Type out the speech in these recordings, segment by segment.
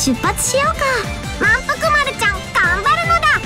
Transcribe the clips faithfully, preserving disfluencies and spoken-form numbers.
出発しようか。満腹丸ちゃん頑張るのだ。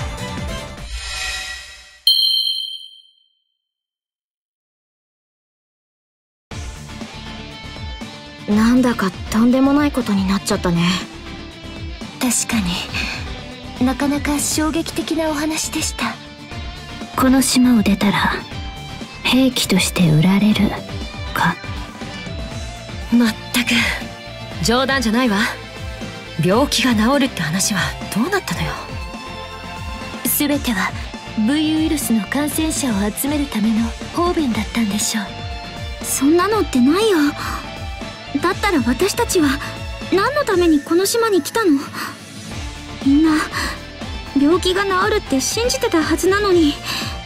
なんだかとんでもないことになっちゃったね。 確かになかなか衝撃的なお話でした。この島を出たら兵器として売られるか。 まったく冗談じゃないわ。病気が治るって話はどうなったのよ。 全ては ブイ ウイルスの感染者を集めるための方便だったんでしょう。 そんなのってないよ。だったら私たちは何のためにこの島に来たの？みんな病気が治るって信じてたはずなのに。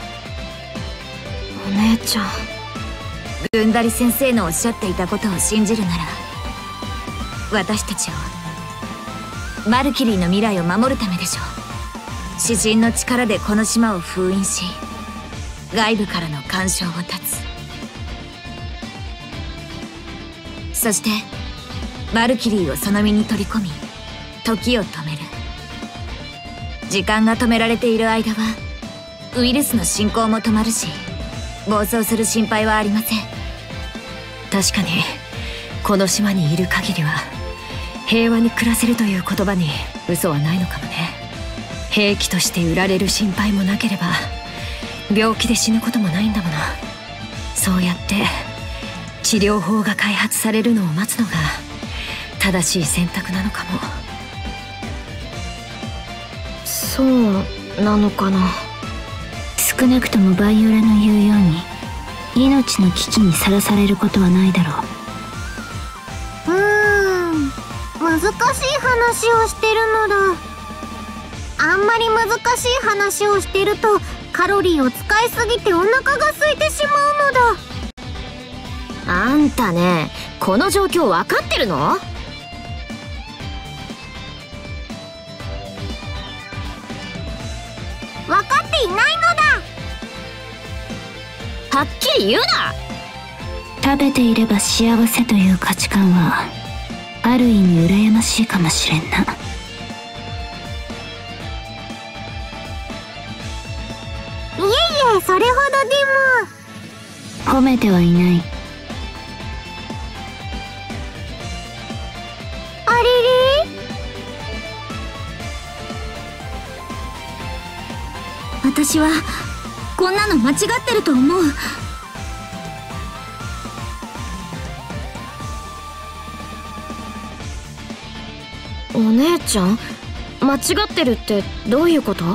お姉ちゃん、 グンダリ先生のおっしゃっていたことを信じるなら、私たちをマルキリーの未来を守るためでしょう。詩人の力でこの島を封印し、外部からの干渉を断つ。そしてマルキリーをその身に取り込み、時を止める。時間が止められている間はウイルスの進行も止まるし、暴走する心配はありません。 確かにこの島にいる限りは平和に暮らせるという言葉に嘘はないのかもね。兵器として売られる心配もなければ病気で死ぬこともないんだもの。そうやって治療法が開発されるのを待つのが正しい選択なのかも。そうなのかな。 少なくともバイオラの言うように命の危機にさらされることはないだろう。 うーん、難しい話をしてるのだ。あんまり難しい話をしてるとカロリーを使いすぎてお腹が空いてしまうのだ。 あんたね、この状況分かってるの？は分かっていないのだ。 っきり言うな。 食べていれば幸せという価値観はある意味羨ましいかもしれんな。 いえいえ、それほどでも。褒めてはいない。 あれれ？私はこんなの間違ってると思う。 お姉ちゃん、間違ってるってどういうこと？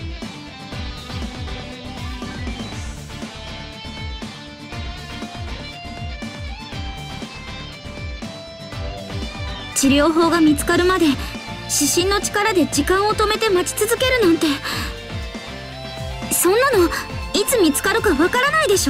治療法が見つかるまで指針の力で時間を止めて待ち続けるなんて、そんなのいつ見つかるかわからないでしょ。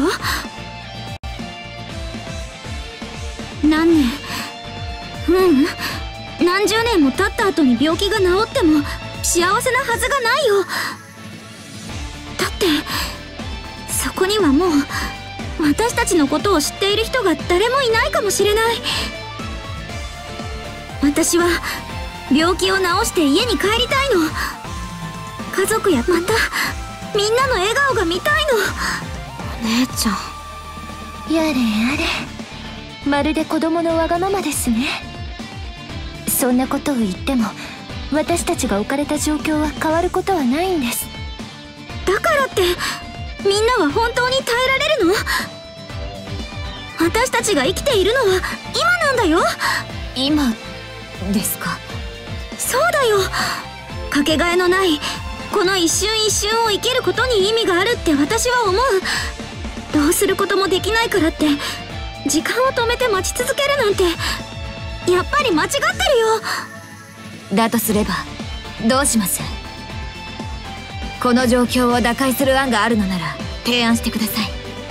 何年、ううん何十年も経った後に病気が治っても幸せなはずがないよ。だってそこにはもう私たちのことを知っている人が誰もいないかもしれない。私は病気を治して家に帰りたいの。家族やまたみんなの笑顔が見たいの。 お姉ちゃん、やれやれ、まるで子供のわがままですね。そんなことを言っても私たちが置かれた状況は変わることはないんです。 だからってみんなは本当に耐えられるの？私たちが生きているのは今なんだよ。 今ですか？ そうだよ。かけがえのないこの一瞬一瞬を生きることに意味があるって私は思う。どうすることもできないからって時間を止めて待ち続けるなんてやっぱり間違ってるよ。 だとすればどうします？この状況を打開する案があるのなら提案してください。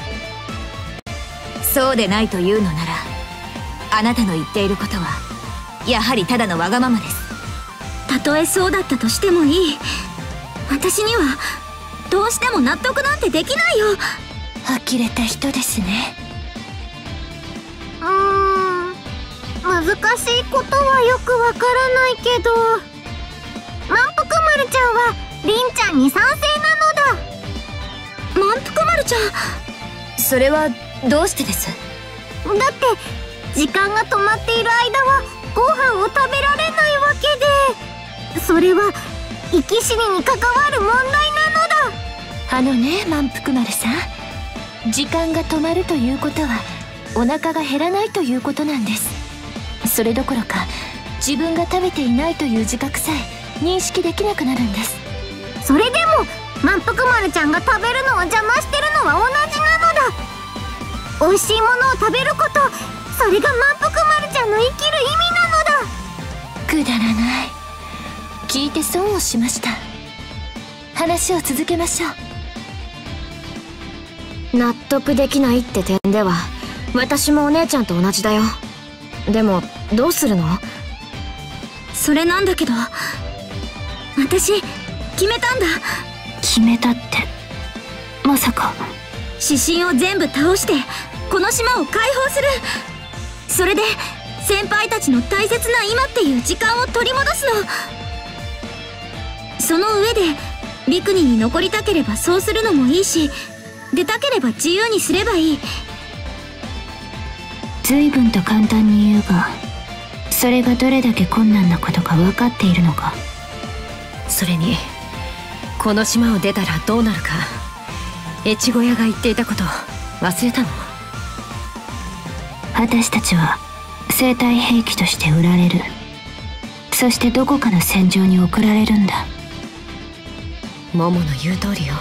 そうでないというのなら、あなたの言っていることはやはりただのわがままです。 たとえそうだったとしてもいい。私にはどうしても納得なんてできないよ。 呆れた人ですね。 うーん、難難しいことはよくわからないけど、満腹丸ちゃんはりんちゃんに賛成なのだ。 満腹丸ちゃん、 それはどうしてです？ だって時間が止まっている間はご飯を食べられないわけで、それは生き死にに関わる問題なのだ。 あのね、満腹丸さん、時間が止まるということはお腹が減らないということなんです。それどころか自分が食べていないという自覚さえ認識できなくなるんです。 それでも満腹丸ちゃんが食べるのを邪魔してるのは同じなのだ。美味しいものを食べること、それが満腹丸ちゃんの生きる意味なのだ。 くだらない。聞いて損をしました。話を続けましょう。 納得できないって点では私もお姉ちゃんと同じだよ。でもどうするの？ それなんだけど、私決めたんだ。 決めたってまさか？ 指針を全部倒してこの島を解放する。それで先輩たちの大切な今っていう時間を取り戻すの。その上でビクニに残りたければそうするのもいいし、出たければ自由にすればいい。 随分と簡単に言うが、それがどれだけ困難なことか分かっているのか？ それにこの島を出たらどうなるか、越後屋が言っていたこと忘れたの？ 私たちは生体兵器として売られる。そしてどこかの戦場に送られるんだ。 モモの言う通りよ。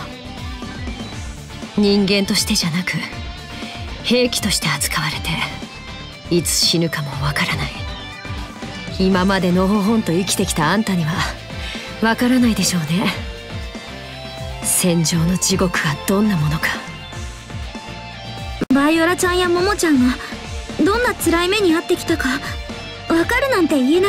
人間としてじゃなく兵器として扱われて、いつ死ぬかもわからない。今までのほほんと生きてきたあんたにはわからないでしょうね。戦場の地獄がどんなものか。 バイオラちゃんやモモちゃんがどんな辛い目に遭ってきたかわかるなんて言えない。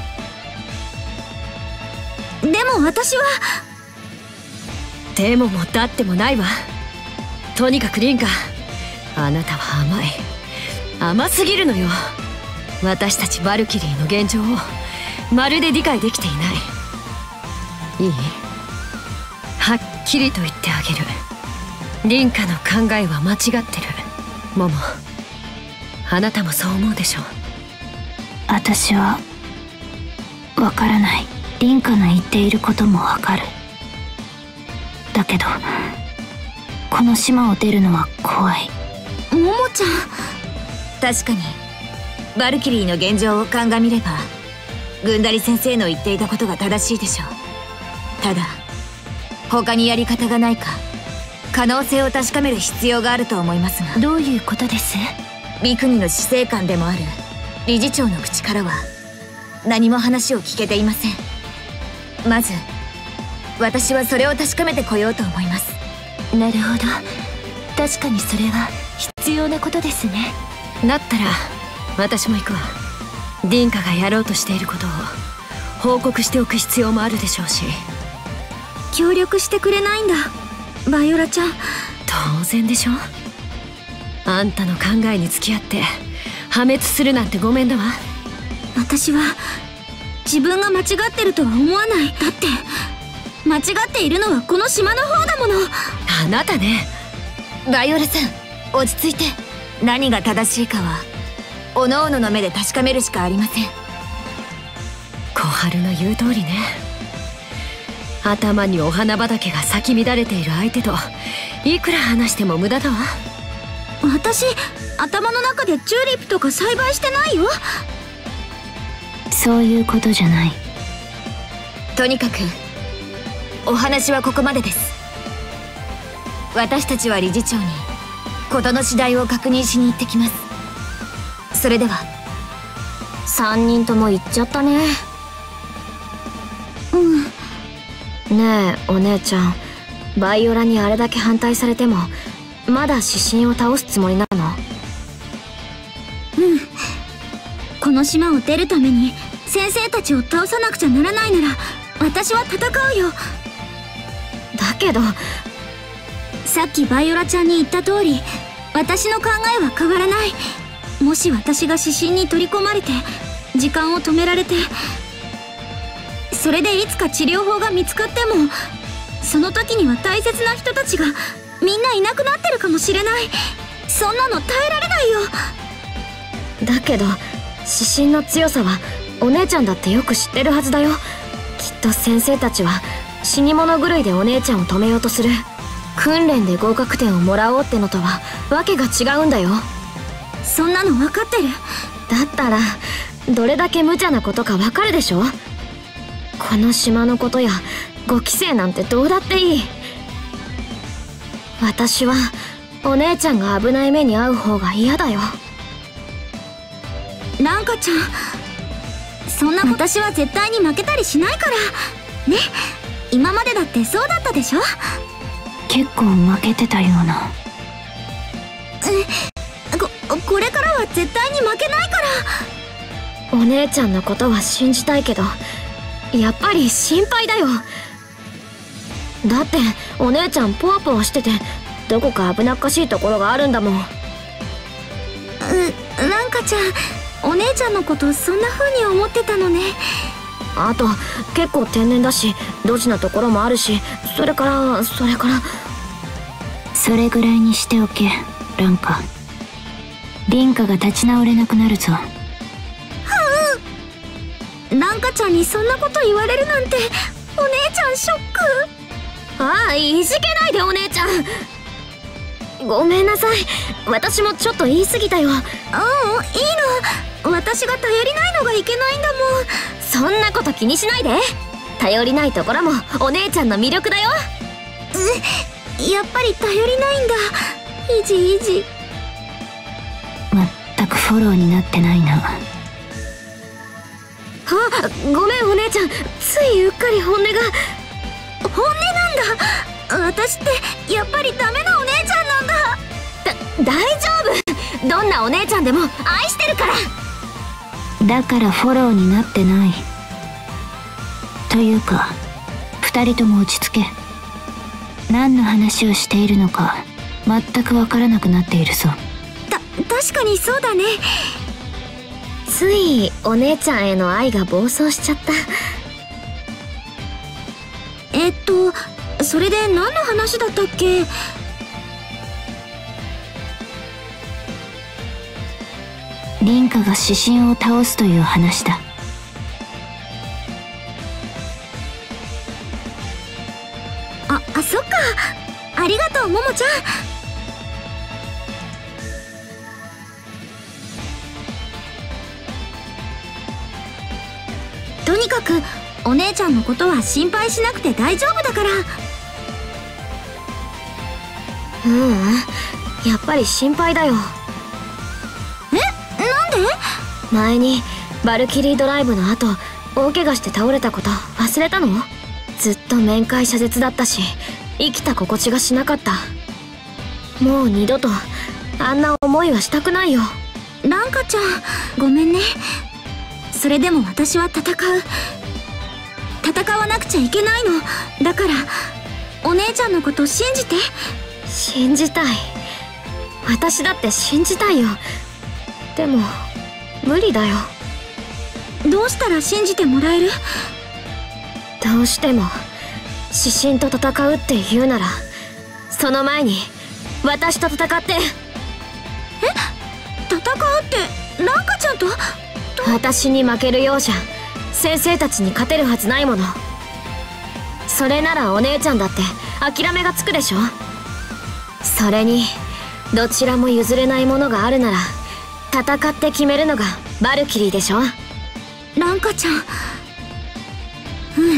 でも私は。 でももだってもないわ。とにかくリンカ、あなたは甘い。甘すぎるのよ。私たちバルキリーの現状をまるで理解できていない。いい？はっきりと言ってあげる。リンカの考えは間違ってる。モモ、あなたもそう思うでしょ？ 私はわからない。リンカの言っていることもわかる。だけどこの島を出るのは怖い。 モモちゃん、 確かにバルキリーの現状を鑑みればグンダリ先生の言っていたことが正しいでしょう。ただ他にやり方がないか可能性を確かめる必要があると思いますが。 どういうことです？ ビクニの司令官でもある理事長の口からは何も話を聞けていません。まず私はそれを確かめてこようと思います。 なるほど、確かにそれは必要なことですね。 だったら私も行くわ。リンカがやろうとしていることを報告しておく必要もあるでしょうし。 協力してくれないんだバイオラちゃん。 当然でしょ。あんたの考えに付き合って破滅するなんてごめんだわ。 私は自分が間違ってるとは思わない。だって間違っているのはこの島の方だもの。 あなたね。 バイオラさん、落ち着いて。何が正しいかはおのおのの目で確かめるしかありません。 小春の言う通りね。頭にお花畑が咲き乱れている相手といくら話しても無駄だわ。 私頭の中でチューリップとか栽培してないよ。 そういうことじゃない。 とにかくお話はここまでです。私たちは理事長に事の次第を確認しに行ってきます。それでは。 三人とも行っちゃったね。 うん。 ねえお姉ちゃん、バイオラにあれだけ反対されてもまだ指針を倒すつもりなの？ うん。この島を出るために先生たちを倒さなくちゃならないなら私は戦うよ。 だけどさっきバイオラちゃんに言った通り私の考えは変わらない。 もし私が指針に取り込まれて時間を止められて、それでいつか治療法が見つかっても、その時には大切な人たちがみんないなくなってるかもしれない。そんなの耐えられないよ。 だけど指針の強さはお姉ちゃんだってよく知ってるはずだよ。きっと先生たちは死に物狂いでお姉ちゃんを止めようとする。訓練で合格点をもらおうってのとはわけが違うんだよ。 そんなの分かってる。 だったらどれだけ無茶なことかわかるでしょ。この島のことやご期生なんてどうだっていい。私はお姉ちゃんが危ない目に遭う方が嫌だよ。 ランカちゃん、そんな私は絶対に負けたりしないからね。今までだってそうだったでしょ。 結構負けてたような。 え、こ、これからは絶対に負けないから。 お姉ちゃんのことは信じたいけど、やっぱり心配だよ。だってお姉ちゃんポワポワしててどこか危なっかしいところがあるんだもん。う、 ランカちゃん、お姉ちゃんのことそんな風に思ってたのね。 あと結構天然だしドジなところもあるし、それからそれからそれぐらいにしておけ、ランカ。凛花が立ち直れなくなるぞ。はう、ランカちゃんにそんなこと言われるなんて、お姉ちゃんショック。 ああ、いじけないでお姉ちゃん。ごめんなさい、私もちょっと言い過ぎたよ。 うん、いいの。私が頼りないのがいけないんだもん。 そんなこと気にしないで。頼りないところもお姉ちゃんの魅力だよ。 う、やっぱり頼りないんだ。イジイジ。 まったくフォローになってないな。 あ、ごめんお姉ちゃん、ついうっかり本音が。 本音なんだ。私ってやっぱりダメなお姉ちゃんなんだ。 だ、大丈夫。どんなお姉ちゃんでも愛してるから。 だからフォローになってない。というか二人とも落ち着け。何の話をしているのか全くわからなくなっているぞ。 た、確かにそうだね。 ついお姉ちゃんへの愛が暴走しちゃった。 えっとそれで何の話だったっけ。 凛花が指針を倒すという話だ。 あ、あ、そっか。ありがとうももちゃん。とにかくお姉ちゃんのことは心配しなくて大丈夫だから。 ううん、やっぱり心配だよ。 え、なんで？ 前にバルキリードライブの後大怪我して倒れたこと忘れたの？ずっと面会謝絶だったし生きた心地がしなかった。もう二度とあんな思いはしたくないよ。 ランカちゃん、ごめんね。それでも私は戦う。戦わなくちゃいけないの。だからお姉ちゃんのこと信じて。 信じたい。私だって信じたいよ。でも無理だよ。 どうしたら信じてもらえる？ どうしても指針と戦うって言うなら、その前に私と戦って。え？ 戦うってランカちゃんと？ 私に負けるようじゃ先生たちに勝てるはずないもの。それならお姉ちゃんだって諦めがつくでしょ。それにどちらも譲れないものがあるなら戦って決めるのがバルキリーでしょ。 ランカちゃん、うん、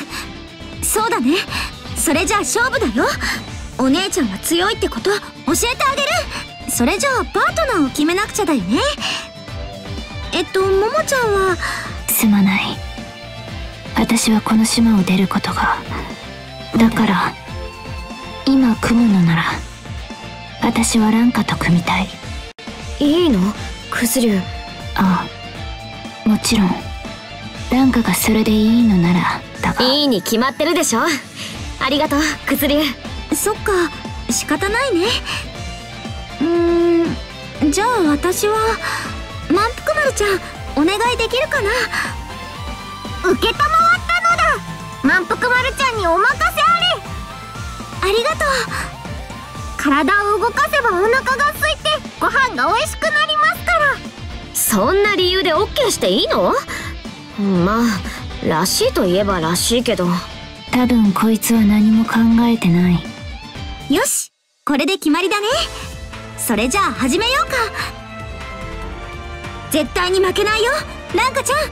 そうだね。それじゃあ勝負だよ。お姉ちゃんは強いってこと教えてあげる。それじゃあパートナーを決めなくちゃだよね。えっとももちゃんは。 すまない。私はこの島を出ることが。だから今組むのなら私はランカと組みたい。 いいの？クズリュウ。 ああ、もちろんランカがそれでいいのならだが。 いいに決まってるでしょ。ありがとうクズリュウ。 そっか、仕方ないね。うーん、じゃあ私は。 満腹丸ちゃん、お願いできるかな。 受けたまわったのだ。満腹丸ちゃんにお任せあれ。 ありがとう。 体を動かせばお腹が空いてご飯が美味しくなりますから。 そんな理由で オーケー していいの？まあらしいといえばらしいけど、 多分こいつは何も考えてない。 よし、これで決まりだね。それじゃあ始めようか。絶対に負けないよ、ランカちゃん。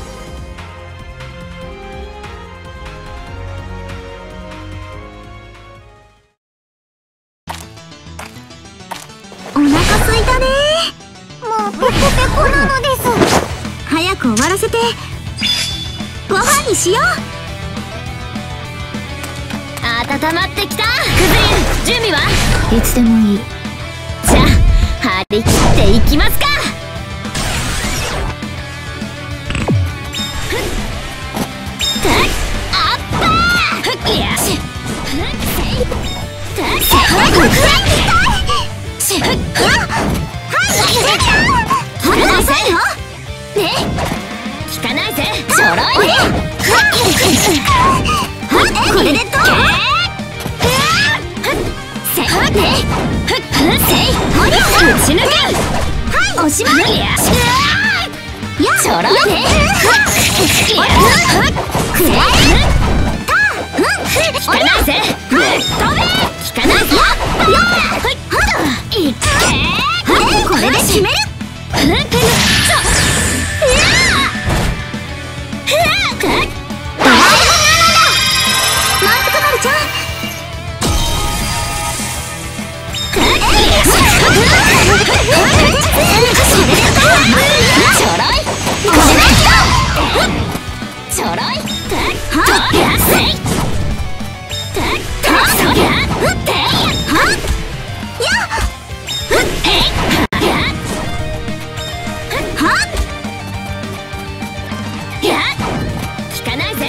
お腹すいたね。 もうペコペコなのです。 早く終わらせてご飯にしよう。 温まってきた。クズリン、準備はいつでもいい。 じゃあ張り切っていきますか。あったー。よし。聞かないぜ。ちょろいね。これでどう？せいね。せい。打ち抜け。 はい、おしまい。 ちょろいね。くらえ。聞かないぜ。飛べ。聞かないぞ。いっけ。 これで決める。満腹丸ちゃん。 ちょろい。ちょろい。聞かないぜ。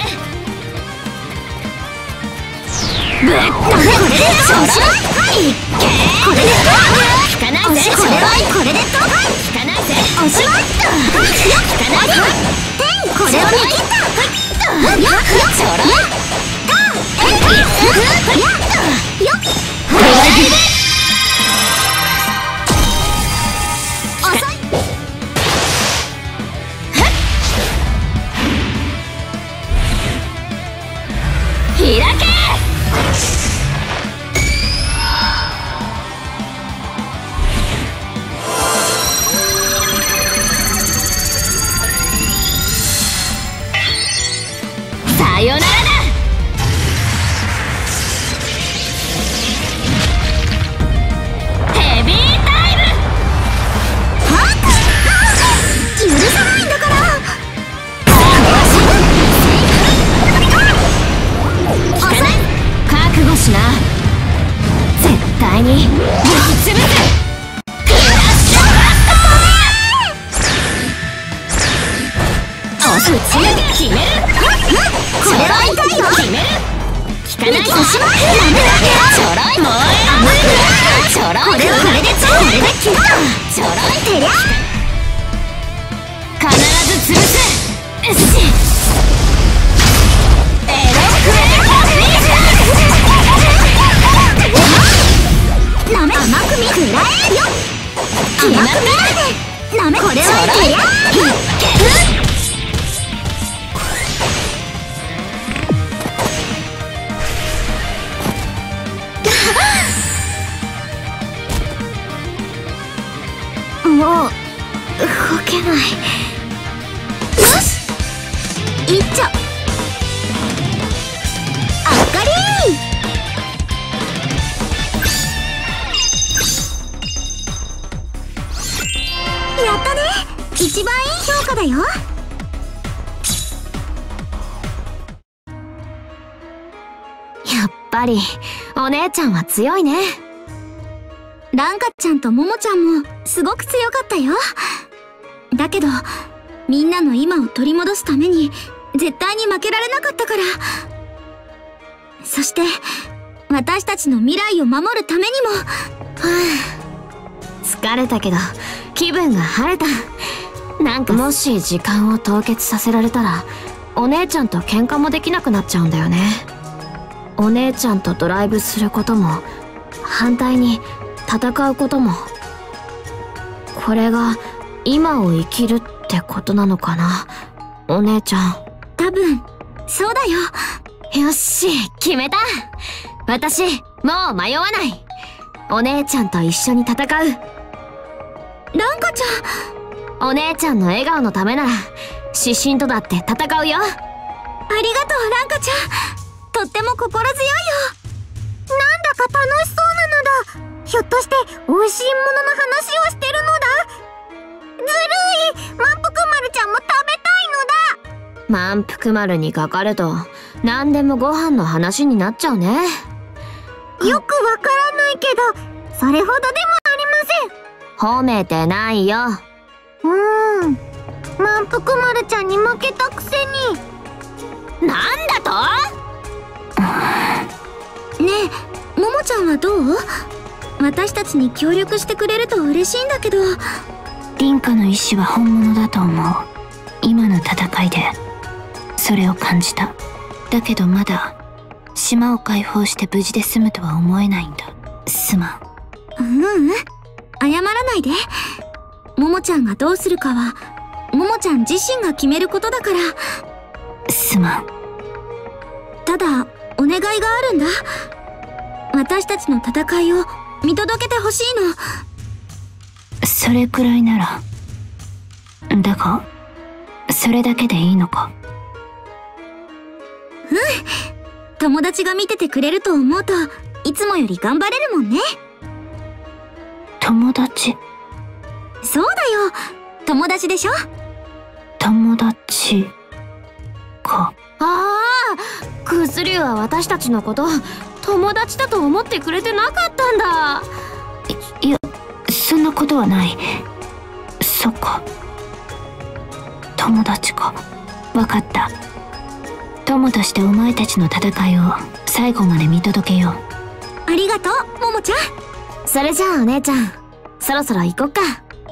ぶっこれでちょろい。これで聞かないぜ。ちょろい。これで聞かないぜ。おしまい。聞かないぜ。これを握った。ちょろい。開け。さよならだ。ヘビータイム。 許さないんだから。 覚悟しな。絶対にぶち潰す。決める。これは痛いよ。決める。聞かないぞ。ちょろい。もうちょろい。これはこれでちょろい。ちょろい。必ず潰す。よし。エロクエなめ甘く見くらえよ。甘く見ないで。なめこれは痛い。 もう動けない。 よし、いっちょ。あっかりー。やったね。一番いい評価だよ。 やっぱりお姉ちゃんは強いね。 ランカちゃんとモモちゃんもすごく強かったよ。だけどみんなの今を取り戻すために絶対に負けられなかったから。そして私たちの未来を守るためにも。 はあ、疲れたけど気分が晴れた。 なんかもし時間を凍結させられたらお姉ちゃんと喧嘩もできなくなっちゃうんだよね。お姉ちゃんとドライブすることも反対に戦うことも、これが今を生きるってことなのかな、お姉ちゃん。 多分そうだよ。 よし、決めた。私もう迷わない。お姉ちゃんと一緒に戦う。 ランカちゃん、お姉ちゃんの笑顔のためなら指針とだって戦うよ。 ありがとう、ランカちゃん。とっても心強いよ。なんだか楽しそうなのだ。ひょっとして美味しいものの話をしてるのだ。ずるい、満腹丸ちゃんも食べたいのだ。 満腹丸にかかると何でもご飯の話になっちゃうね。 よくわからないけどそれほどでもありません。 褒めてないよ。 うーん、満腹丸ちゃんに負けたくせに。 なんだとねえ、ももちゃんはどう？私たちに協力してくれると嬉しいんだけど。 凛花の意志は本物だと思う。今の戦いでそれを感じた。だけどまだ島を解放して無事で済むとは思えないんだ。すまん。 ううん、謝らないで。ももちゃんがどうするかはももちゃん自身が決めることだから。 すまん。 ただお願いがあるんだ。私たちの戦いを見届けてほしいの。 それくらいなら。だがそれだけでいいのか？ うん、友達が見ててくれると思うといつもより頑張れるもんね。 友達？ そうだよ、友達でしょ。 友達か。 ああ、クズリュウは私たちのこと友達だと思ってくれてなかったんだ。 い、いや、そんなことはない。そっか、友達か。わかった。友としてお前たちの戦いを最後まで見届けよう。 ありがとう、ももちゃん。 それじゃあお姉ちゃん、そろそろ行こっか。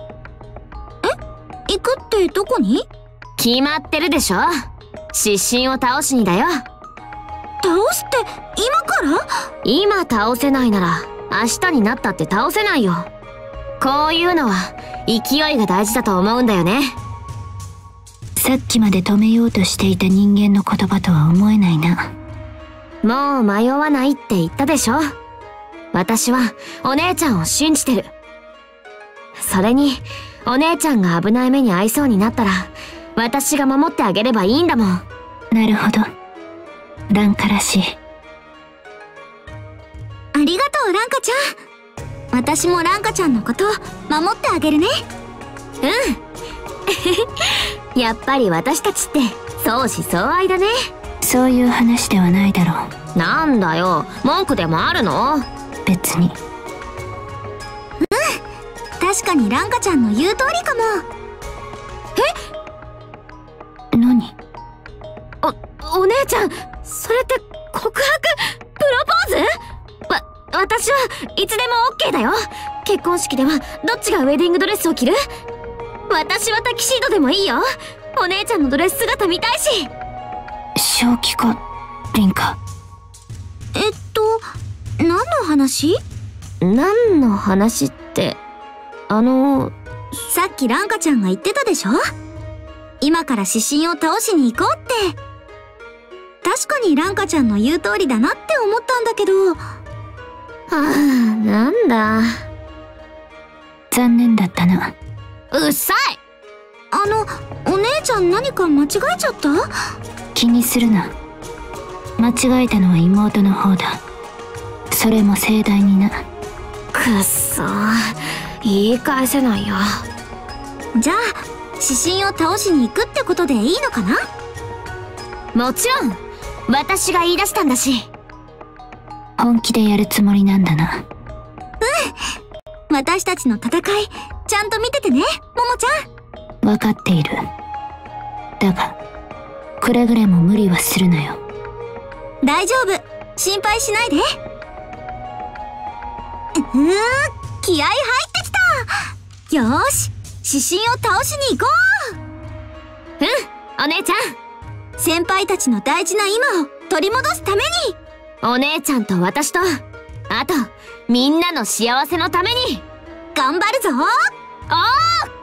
え、行くってどこに？ 決まってるでしょ。指針を倒しにだよ。 倒すって今から？ 今倒せないなら明日になったって倒せないよ。こういうのは勢いが大事だと思うんだよね。 さっきまで止めようとしていた人間の言葉とは思えないな。 もう迷わないって言ったでしょ。私はお姉ちゃんを信じてる。それにお姉ちゃんが危ない目に遭いそうになったら私が守ってあげればいいんだもん。 なるほど、ランカらしい。 ありがとう、ランカちゃん。私もランカちゃんのこと守ってあげるね。 うんやっぱり私たちって相思相愛だね。 そういう話ではないだろう。なんだよ、文句でもあるの？ 別に。 うん、確かにランカちゃんの言う通りかも。 え？何？ お、お姉ちゃん、それって告白？プロポーズ？わ、私はいつでも オーケー だよ。結婚式ではどっちがウェディングドレスを着る？私はタキシードでもいいよ。お姉ちゃんのドレス姿見たいし。 正気か、凛花？ えっと、何の話？ 何の話って、あの… さっきランカちゃんが言ってたでしょ？今から指針を倒しに行こうって。確かにランカちゃんの言う通りだなって思ったんだけど。はあ、なんだ。 残念だったな。 うっさい。 あの、お姉ちゃん何か間違えちゃった？ 気にするな。間違えたのは妹の方だ。それも盛大にな。 くっそー、言い返せないよ。 じゃあ指針を倒しに行くってことでいいのかな？ もちろん私が言い出したんだし。 本気でやるつもりなんだな。 うん、私たちの戦いちゃんと見ててね、ももちゃん。 分かっている。だがくれぐれも無理はするなよ。 大丈夫、心配しないで。うーん、気合入ってきた。よーし、 指針を倒しに行こう。うん、お姉ちゃん。 先輩たちの大事な今を取り戻すために。 お姉ちゃんと私と、あとみんなの幸せのために頑張るぞ。 おー